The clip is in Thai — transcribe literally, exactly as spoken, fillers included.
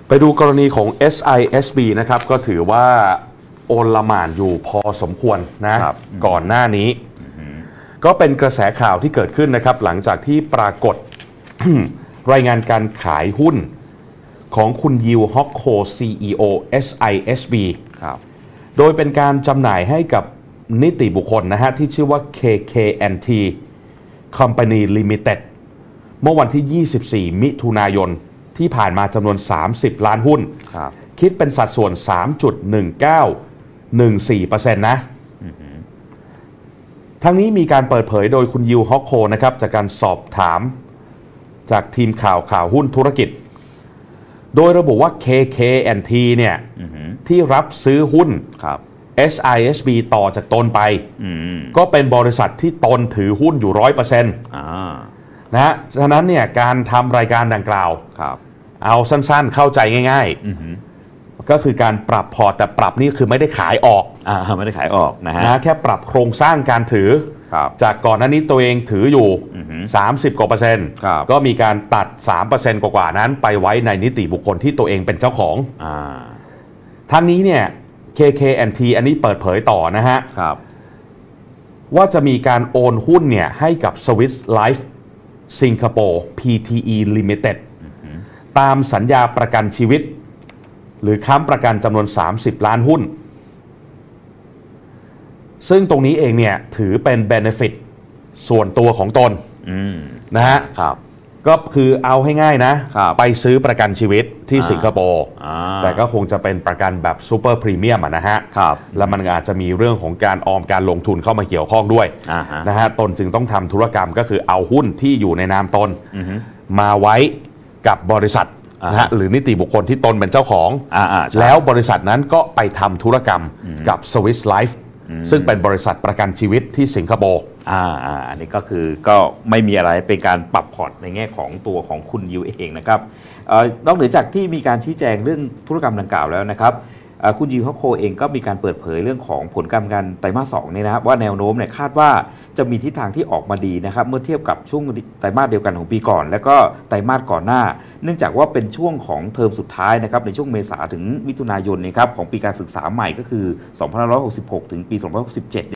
ไปดูกรณีของ เอส ไอ เอส บี นะครับก็ถือว่าโอลหม่านอยู่พอสมควรนะก่อนหน้านี้ก็เป็นกระแสข่าวที่เกิดขึ้นนะครับหลังจากที่ปรากฏ รายงานการขายหุ้นของคุณยิวฮอกโค ซี อี โอ เอส ไอ เอส บีครับโดยเป็นการจำหน่ายให้กับนิติบุคคลนะฮะที่ชื่อว่า เค เค แอนด์ ที Company Limited เมื่อวันที่ ยี่สิบสี่ มิถุนายนที่ผ่านมาจำนวน สามสิบ ล้านหุ้นคิดเป็นสัดส่วน สามจุดหนึ่งเก้าหนึ่งสี่เปอร์เซ็นต์ นะทั้งนี้มีการเปิดเผยโดยคุณยิวฮอกโคนะครับจากการสอบถามจากทีมข่าวข่าวหุ้นธุรกิจโดยระบุว่า เค เค แอนด์ ที เนี่ยที่รับซื้อหุ้น เอส ไอ เอส บี ต่อจากตนไปก็เป็นบริษัทที่ตนถือหุ้นอยู่ ร้อยเปอร์เซ็นต์ นะฮะฉะนั้นเนี่ยการทำรายการดังกล่าวเอาสั้นๆเข้าใจง่ายๆก็คือการปรับพอร์ตแต่ปรับนี่คือไม่ได้ขายออกอ่าไม่ได้ขายออกนะฮะนะแค่ปรับโครงสร้างการถือจากก่อนหน้านี้ตัวเองถืออยู่สามสิบกว่าเปอร์เซ็นต์ก็มีการตัด สามเปอร์เซ็นต์ กว่าๆนั้นไปไว้ในนิติบุคคลที่ตัวเองเป็นเจ้าของทั้งนี้เนี่ย เค เค แอนด์ ที อันนี้เปิดเผยต่อนะฮะว่าจะมีการโอนหุ้นเนี่ยให้กับ Swiss Life Singapore พี ที อี Limited ตามสัญญาประกันชีวิตหรือค้ำประกันจำนวนสามสิบล้านหุ้นซึ่งตรงนี้เองเนี่ยถือเป็น benefit ส่วนตัวของตนนะฮะก็คือเอาให้ง่ายนะไปซื้อประกันชีวิตที่สิงคโปร์แต่ก็คงจะเป็นประกันแบบซูเปอร์พรีเมียมนะฮะแล้วมันอาจจะมีเรื่องของการออมการลงทุนเข้ามาเกี่ยวข้องด้วยนะฮะตนจึงต้องทำธุรกรรมก็คือเอาหุ้นที่อยู่ในนามตนมาไว้กับบริษัทนะฮะหรือนิติบุคคลที่ตนเป็นเจ้าของแล้วบริษัทนั้นก็ไปทำธุรกรรมกับ Swiss Life ซึ่งเป็นบริษัทประกันชีวิตที่สิงคโปร์อ่าอ่าอันนี้ก็คือก็ไม่มีอะไรเป็นการปรับพอร์ตในแง่ของตัวของคุณยิวเองนะครับเอ่อนอกเหนือจากที่มีการชี้แจงเรื่องธุรกรรมดังกล่าวแล้วนะครับคุณยิวฮอกโคเองก็มีการเปิดเผยเรื่องของผลการงานไตรมาสสองเนี่ยนะครับว่าแนวโน้มเนี่ยคาดว่าจะมีทิศทางที่ออกมาดีนะครับเมื่อเทียบกับช่วงไตรมาสเดียวกันของปีก่อนแล้วก็ไตรมาสก่อนหน้าเนื่องจากว่าเป็นช่วงของเทอมสุดท้ายนะครับในช่วงเมษาถึงมิถุนายนนะครับของปีการศึกษาใหม่ก็คือสองพันห้าร้อยหกสิบหกถึงปีสองพันห้าร้อยหกสิบเจ็ด